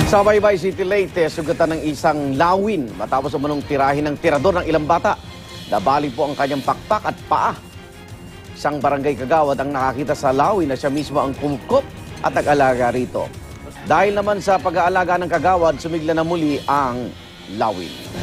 Sa Baybay City, Leyte, sugatan ng isang lawin matapos umanong tirahin ng tirador ng ilang bata. Nabali po ang kanyang pakpak at paa. Isang barangay kagawad ang nakakita sa lawin na siya mismo ang kumukop at nag-alaga rito. Dahil naman sa pag-aalaga ng kagawad, sumigla na muli ang lawin.